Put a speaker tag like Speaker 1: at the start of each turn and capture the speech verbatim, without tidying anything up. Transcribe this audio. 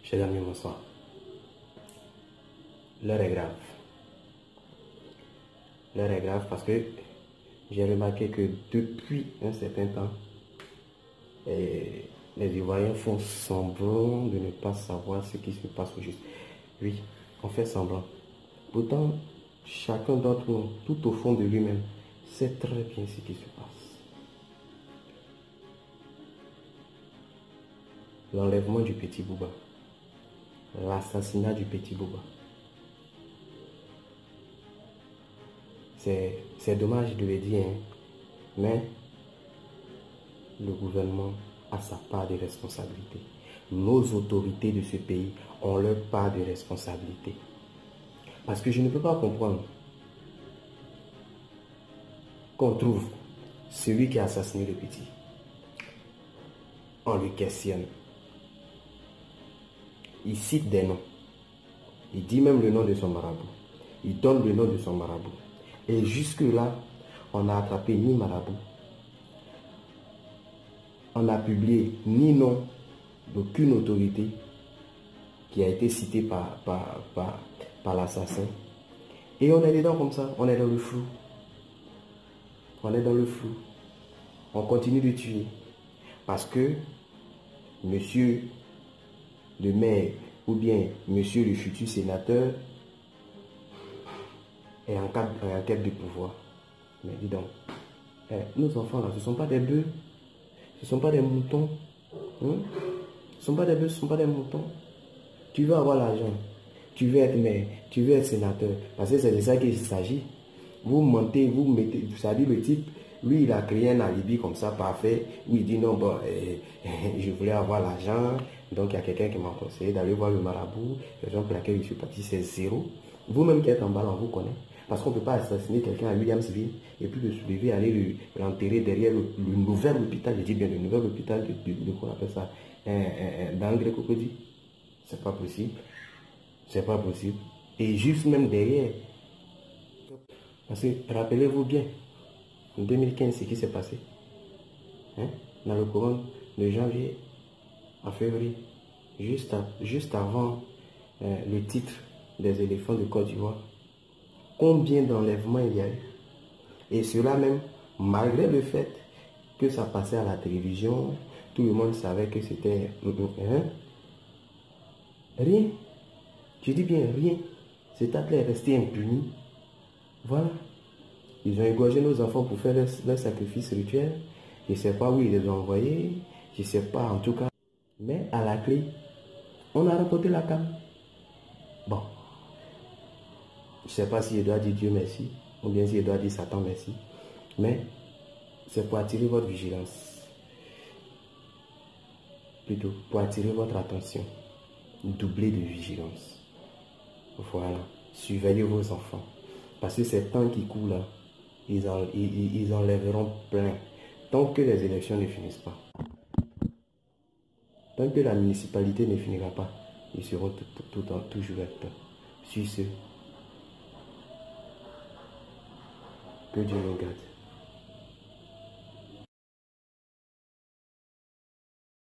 Speaker 1: Chers amis, bonsoir. L'heure est grave. L'heure est grave parce que j'ai remarqué que depuis un certain temps, et les Ivoiriens font semblant de ne pas savoir ce qui se passe au juste. Oui, on fait semblant. Pourtant, chacun d'entre nous, tout au fond de lui-même, sait très bien ce qui se passe. L'enlèvement du petit Bouba. L'assassinat du petit Bouba. C'est dommage de le dire, hein, mais le gouvernement a sa part de responsabilité. Nos autorités de ce pays ont leur part de responsabilité. Parce que je ne peux pas comprendre qu'on trouve celui qui a assassiné le petit. On le questionne. Il cite des noms. Il dit même le nom de son marabout. Il donne le nom de son marabout. Et jusque-là, on n'a attrapé ni marabout. On n'a publié ni nom d'aucune autorité qui a été citée par, par, par, par l'assassin. Et on est dedans comme ça, on est dans le flou. On est dans le flou. On continue de tuer. Parce que monsieur le maire ou bien monsieur le futur sénateur est en quête, en quête de pouvoir. Mais dis donc, eh, nos enfants là, ce ne sont pas des bœufs, ce ne sont pas des moutons. Hein? Ce ne sont pas des bœufs, ce ne sont pas des moutons. Tu veux avoir l'argent, tu veux être maire, tu veux être sénateur, parce que c'est de ça qu'il s'agit. Vous mentez, vous mettez, vous savez le type, lui il a créé un alibi comme ça parfait, où il dit non, bon, eh, eh, je voulais avoir l'argent, donc il y a quelqu'un qui m'a conseillé d'aller voir le marabout, les gens pour laquelle je suis parti, c'est zéro. Vous-même qui êtes en bas, on vous connaît. Parce qu'on ne peut pas assassiner quelqu'un à Williamsville et puis le soulever, aller l'enterrer derrière le, le nouvel hôpital, je dis bien le nouvel hôpital de, de, de, de quoi on appelle ça, d'Angre Cocody. C'est pas possible. C'est pas possible. Et juste même derrière. Parce que rappelez-vous bien, en deux mille quinze, ce qui s'est passé. Hein, dans le courant de janvier à février, juste, à, juste avant euh, le titre des éléphants de Côte d'Ivoire. Combien d'enlèvements il y a eu? Et cela même, malgré le fait que ça passait à la télévision, tout le monde savait que c'était... Hein? Rien. Je dis bien rien. Cet acte est resté impuni. Voilà. Ils ont égorgé nos enfants pour faire leur, leur sacrifice rituel. Je ne sais pas où ils les ont envoyés. Je ne sais pas en tout cas. Mais à la clé, on a remporté la cam. Bon. Je ne sais pas si je dois dire Dieu merci, ou bien si je dois dire Satan merci, mais c'est pour attirer votre vigilance, plutôt pour attirer votre attention, doubler de vigilance. Voilà, surveillez vos enfants, parce que ces temps qui courent là, ils, en, ils, ils enlèveront plein, tant que les élections ne finissent pas. Tant que la municipalité ne finira pas, ils seront tout, tout, tout, toujours acteurs. Sur ce, que Dieu nous garde.